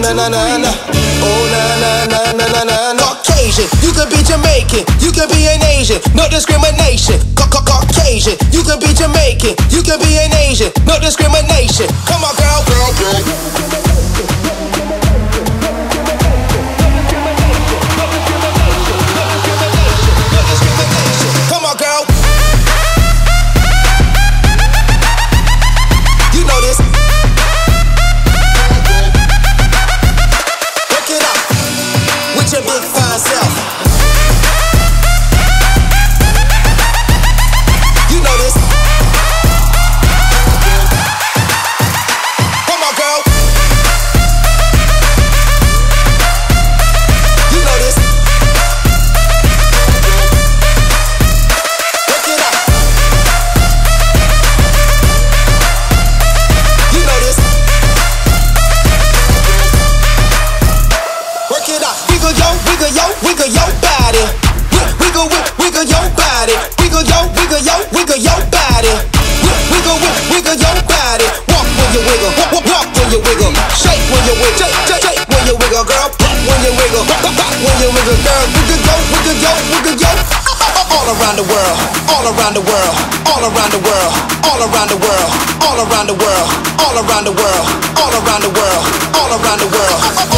na na na na. Oh na na na na na na na. Caucasian, you could be Jamaican, you could be an Asian, no discrimination. Caucasian, you could be Jamaican, you could be an Asian, no discrimination. Come on, girl, girl, girl. Come on, girl. You know this. Work it out with your big fine self. You know this. Come on, girl. You know this. Work it out. You know this. Work it out. Wiggle yo, wiggle yo, wiggle your body. Wiggle, wiggle your body. Wiggle yo, wiggle yo, wiggle your body. Wiggle, wiggle your body. Walk when you wiggle, walk when you wiggle. Shake when you wiggle, shake when you wiggle, girl. Pop when you wiggle, pop when you wiggle, girl. Wiggle yo, wiggle yo, wiggle yo. All around the world, all around the world, all around the world, all around the world, all around the world, all around the world, all around the world, all around the world.